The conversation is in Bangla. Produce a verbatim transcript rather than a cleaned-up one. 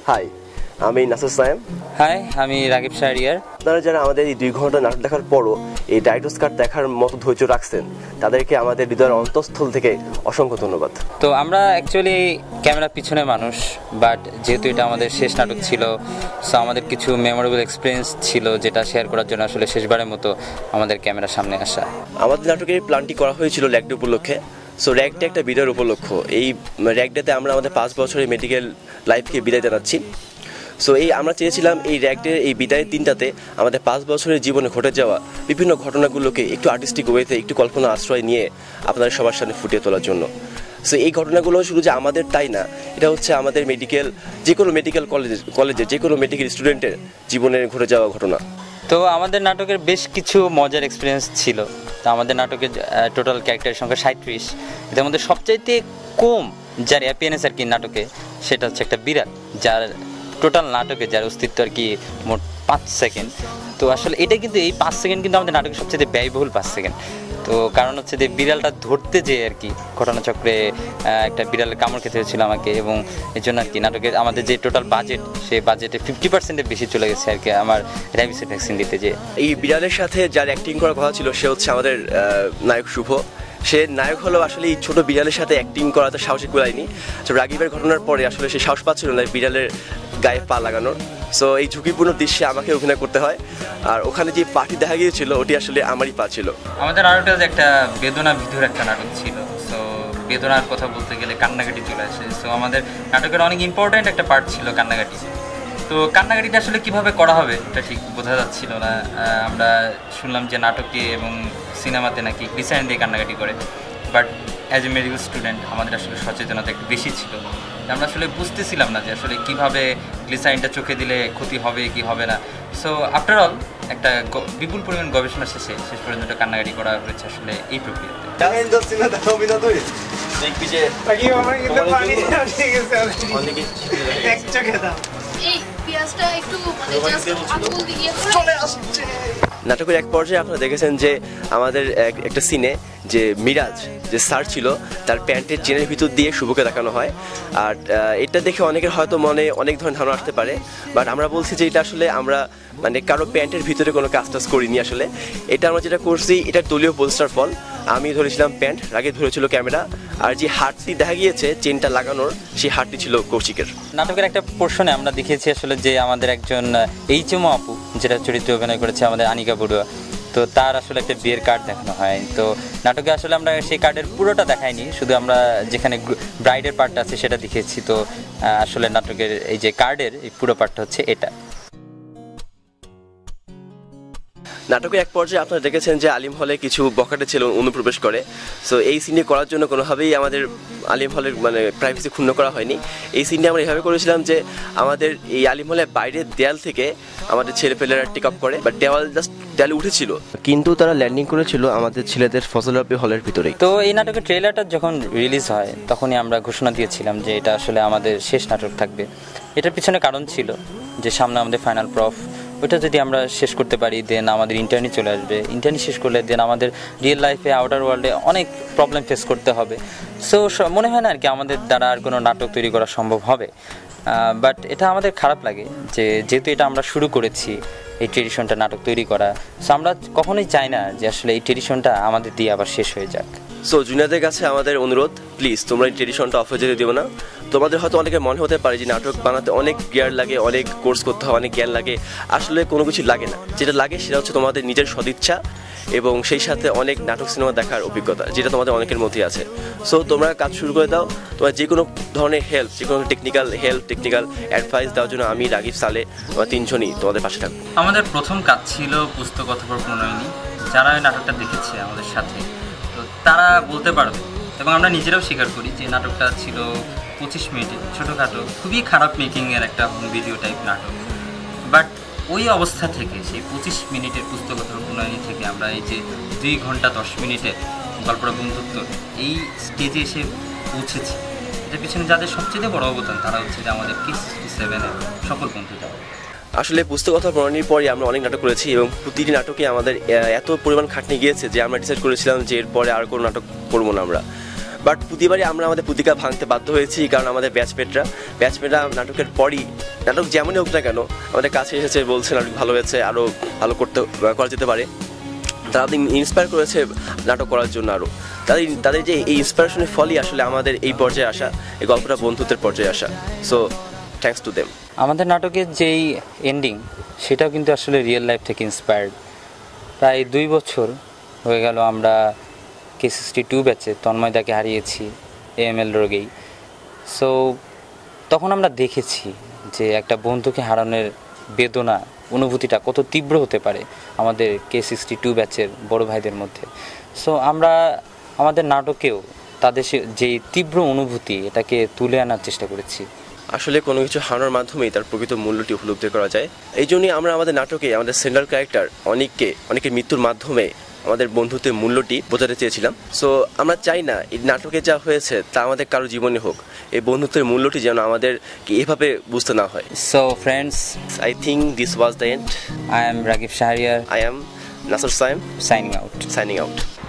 হাই, আমি নাসির সায়েম। হাই, আমি রাগিব শাহরিয়ার। আপনারা যারা আমাদের এই দুই ঘন্টা নাটক দেখার পরও এই ডাইরেক্টরস কাট দেখার মতো ধৈর্য রাখছেন, তাদেরকে আমাদের হৃদয়ের অন্তঃস্থল থেকে অসংখ্য ধন্যবাদ। তো আমরা অ্যাকচুয়ালি ক্যামেরা পিছনে মানুষ, বাট যেহেতু এটা আমাদের শেষ নাটক ছিল, সো আমাদের কিছু মেমোরেবল এক্সপিরিয়েন্স ছিল যেটা শেয়ার করার জন্য আসলে শেষবারের মতো আমাদের ক্যামেরার সামনে আসা। আমাদের নাটকের প্ল্যানটি করা হয়েছিল র্যাগ ডে উপলক্ষে। সো র্যাগ ডে একটা বিদায়ের উপলক্ষ। এই র্যাগ ডেতে আমরা আমাদের পাঁচ বছরের মেডিকেল লাইফকে বিদায় জানাচ্ছি। সো এই আমরা চেয়েছিলাম এই র্যাগ ডে এই বিদায়ের দিনটাতে আমাদের পাঁচ বছরের জীবনে ঘটে যাওয়া বিভিন্ন ঘটনাগুলোকে একটু আর্টিস্টিক ওয়েতে, একটু কল্পনা আশ্রয় নিয়ে আপনাদের সবার সামনে ফুটিয়ে তোলার জন্য। সো এই ঘটনাগুলো শুধু যে আমাদের তাই না, এটা হচ্ছে আমাদের মেডিকেল যে কোনো মেডিকেল কলেজে কলেজের যে কোনো মেডিকেল স্টুডেন্টের জীবনে ঘটে যাওয়া ঘটনা। তো আমাদের নাটকের বেশ কিছু মজার এক্সপিরিয়েন্স ছিল। তো আমাদের নাটকের টোটাল ক্যারেক্টারের সংখ্যা সাঁত্রিশ। এদের মধ্যে সবচাইতে কম যার অ্যাপিয়ারেন্স আর কি নাটকে, সেটা হচ্ছে একটা বিড়াল, যার টোটাল নাটকে যার অস্তিত্ব আর কি মোট পাঁচ সেকেন্ড। তো আসলে এটা কিন্তু এই পাঁচ সেকেন্ড কিন্তু আমাদের নাটকের সবচেয়ে ব্যয়বহুল পাঁচ সেকেন্ড। তো কারণ হচ্ছে যে বিড়ালটা ধরতে যেয়ে আর কি ঘটনাচক্রে একটা বিড়ালের কামড় খেতে হয়েছিল আমাকে, এবং এর জন্য আর কি নাটকের আমাদের যে টোটাল বাজেট, সেই বাজেটে ফিফটি পার্সেন্টের বেশি চলে গেছে আর কি আমার র্যাবিসের ভ্যাকসিন দিতে যেয়ে। এই বিড়ালের সাথে যার অ্যাক্টিং করার কথা ছিল সে হচ্ছে আমাদের নায়ক শুভ। সে নায়ক হলো আসলে এই ছোটো বিড়ালের সাথে অ্যাক্টিং করা তো সাহসী কুলায়নি। তো রাগিবের ঘটনার পরে আসলে সে সাহস পাচ্ছিল না বিড়ালের গায়ে পা লাগানোর। সো এই ঝুঁকিপূর্ণ দৃশ্যে আমাকে অভিনয় করতে হয়। আর ওখানে যে পার্টি দেখা গিয়েছিল ওটি আসলে আমারই পা ছিল। আমাদের নাটকটা একটা বেদনা বিধুর একটা নাটক ছিল। সো বেদনার কথা বলতে গেলে কান্নাকাটি চলে আসে। সো আমাদের নাটকের অনেক ইম্পর্ট্যান্ট একটা পার্ট ছিল কান্নাকাটি। তো কান্নাকাটিটা আসলে কীভাবে করা হবে এটা ঠিক বোঝা যাচ্ছিল না। আমরা শুনলাম যে নাটকে এবং সিনেমাতে নাকি গ্লিসারিন দিয়ে কান্নাকাটি করে, but as a medical student আমাদের আসলে সচেতনতা একটু বেশি ছিল। আমরা আসলে বুঝতেছিলাম না যে আসলে কীভাবে গ্লিসারিনটা চোখে দিলে ক্ষতি হবে কি হবে না। সো আফটার অল একটা বিপুল পরিমাণ গবেষণা শেষে শেষ পর্যন্ত কান্নাকাটি করা হয়েছে আসলে এই প্রক্রিয়াতে। নাটকের এক পর্যায়ে আপনারা দেখেছেন যে আমাদের একটা সিনে যে মিরাজ যে স্যার ছিল তার প্যান্টের চেনের ভিতর দিয়ে শুভকে দেখানো হয়। আর এটা দেখে অনেকের হয়তো মনে অনেক ধরনের ধারণা আসতে পারে, বাট আমরা বলছি যে এটা আসলে আমরা মানে কারো প্যান্টের ভিতরে কোনো কাজ টাজ করিনি। আসলে এটা আমরা যেটা করছি এটা দলীয় পোস্টার ফল। আমি ধরেছিলাম প্যান্ট, রাগে ধরেছিল ক্যামেরা, আর যে হাতটি দেখা গিয়েছে চেনটা লাগানোর সেই হাতটি ছিল কৌশিকের। নাটকের একটা পোর্শনে আমরা দেখিয়েছি আসলে যে আমাদের একজন এইচএমও আপু যেটা চরিত্রে অভিনয় করেছে আমাদের আনিকা বড়ুয়া, তো তার আসলে একটা বিয়ের কার্ড দেখানো হয়। তো নাটকে আসলে আমরা সেই কার্ডের পুরোটা দেখাইনি, শুধু আমরা যেখানে ব্রাইডের পার্টটা আছে সেটা দেখিয়েছি। তো আসলে নাটকের এই যে কার্ডের এই পুরো পার্টটা হচ্ছে এটা। নাটকের এক পর্যায়ে আপনারা দেখেছেন যে আলিম হলে কিছু বখাটে ছেলে অনুপ্রবেশ করে। সো এই সিনটি করার জন্য কোনোভাবেই আমাদের আলিম হলের মানে প্রাইভেসি ক্ষুণ্ণ করা হয়নি। এই সিনটি আমরা এভাবে করেছিলাম যে আমাদের এই আলিম হলের বাইরের দেয়াল থেকে আমাদের ছেলেপেলেরা টেক আপ করে, বাট দেওয়াল জাস্ট দেয়ালে উঠেছিল, কিন্তু তারা ল্যান্ডিং করেছিল আমাদের ছেলেদের ফজলরবি হলের ভিতরেই। তো এই নাটকের ট্রেলারটা যখন রিলিজ হয় তখনই আমরা ঘোষণা দিয়েছিলাম যে এটা আসলে আমাদের শেষ নাটক থাকবে। এটার পিছনে কারণ ছিল যে সামনে আমাদের ফাইনাল প্রফ, ওইটা যদি আমরা শেষ করতে পারি দেন আমাদের ইন্টার্নি চলে আসবে। ইন্টার্নি শেষ করলে দেন আমাদের রিয়েল লাইফে আউটার ওয়ার্ল্ডে অনেক প্রবলেম ফেস করতে হবে। সো মনে হয় না আর কি আমাদের দ্বারা আর কোনো নাটক তৈরি করা সম্ভব হবে। বাট এটা আমাদের খারাপ লাগে যে যেহেতু এটা আমরা শুরু করেছি এই ট্রেডিশনটা নাটক তৈরি করা, সো আমরা কখনোই চাই না যে আসলে এই ট্রেডিশনটা আমাদের দিয়ে আবার শেষ হয়ে যাক। সো জুনিয়রদের কাছে আমাদের অনুরোধ, প্লিজ তোমরা এই ট্রেডিশনটা অফ হয়ে যেতে দেবো না। তোমাদের হয়তো অনেকের মনে হতে পারে যে নাটক বানাতে অনেক গিয়ার লাগে, অনেক কোর্স করতে হয়, অনেক জ্ঞান লাগে। আসলে কোনো কিছু লাগে না, যেটা লাগে সেটা হচ্ছে তোমাদের নিজের সদিচ্ছা এবং সেই সাথে অনেক নাটক সিনেমা দেখার অভিজ্ঞতা, যেটা তোমাদের অনেকের মধ্যেই আছে। সো তোমরা কাজ শুরু করে দাও। তোমার যে কোনো ধরনের হেল্প, যে কোনো টেকনিক্যাল হেল্প, টেকনিক্যাল অ্যাডভাইস দেওয়ার জন্য আমি, রাগিব, সালে, আমরা তিনজনই তোমাদের পাশে থাকবো। আমাদের প্রথম কাজ ছিল পুস্তক অথবা প্রণয়নী। যারা এই নাটকটা দেখেছে আমাদের সাথে তো তারা বলতে পারবে, এবং আমরা নিজেরাও স্বীকার করি যে নাটকটা ছিল পঁচিশ মিনিটের ছোটোখাটো খুবই খারাপ মেকিংয়ের একটা হোম ভিডিও টাইপ নাটক। বাট ওই অবস্থা থেকে সেই পঁচিশ মিনিটের পুস্তক অথবা প্রণয়নী থেকে আমরা এই যে দুই ঘন্টা দশ মিনিটের গল্পটা বন্ধুত্ব এই স্টেজে এসে পৌঁছেছি, এটার পিছনে যাদের সবচেয়ে বড় অবদান তারা হচ্ছে যে আমাদের কে সিক্সটি সেভেনের সকল বন্ধুরা। আসলে পুস্তক কথা প্রণয়নীর পরে আমরা অনেক নাটক করেছি এবং প্রতিটি নাটকে আমাদের এত পরিমাণ খাটনি গিয়েছে যে আমরা ডিসাইড করেছিলাম যে এরপরে আর কোনো নাটক করবো না আমরা। বাট প্রতিবারই আমরা আমাদের প্রতিজ্ঞা ভাঙতে বাধ্য হয়েছি, কারণ আমাদের ব্যাচমেটরা ব্যাচমেটরা নাটকের পরই নাটক যেমনই হোক না কেন আমাদের কাছে এসেছে, বলছে নাটক ভালো হয়েছে, আরও ভালো করতে করা যেতে পারে। তারা ইন্সপায়ার করেছে নাটক করার জন্য আরও। তাদের তাদের যে এই ইন্সপিরেশনের ফলই আসলে আমাদের এই পর্যায়ে আসা, এই গল্পটা বন্ধুত্বের পর্যায়ে আসা। So thanks to them. আমাদের নাটকের যেই এন্ডিং সেটাও কিন্তু আসলে রিয়েল লাইফ থেকে ইন্সপায়ার্ড। প্রায় দুই বছর হয়ে গেল আমরা কে সিক্সটি টু ব্যাচে তন্ময়দাকে হারিয়েছি এএমএল রোগেই। সো তখন আমরা দেখেছি যে একটা বন্ধুকে হারানোর বেদনা, অনুভূতিটা কত তীব্র হতে পারে আমাদের কে সিক্সটি টু ব্যাচের বড় ভাইদের মধ্যে। সো আমরা আমাদের নাটকেও তাদের যে তীব্র অনুভূতি এটাকে তুলে আনার চেষ্টা করেছি। আসলে কোনো কিছু হারানোর মাধ্যমেই তার প্রকৃত মূল্যটি উপলব্ধি করা যায়। এই জন্যই আমরা আমাদের নাটকে আমাদের সেন্ট্রাল ক্যারেক্টার অনেককে অনেকের মৃত্যুর মাধ্যমে আমাদের বন্ধুত্বের মূল্যটি বোঝাতে চেয়েছিলাম। সো আমরা চাই না এই নাটকে যা হয়েছে তা আমাদের কারো জীবনে হোক, এই বন্ধুত্বের মূল্যটি যেন আমাদের এভাবে বুঝতে না হয়। So friends, I think this was the end. I am Rakib Shahriar. I am Nasr Saim. Signing out. Signing out.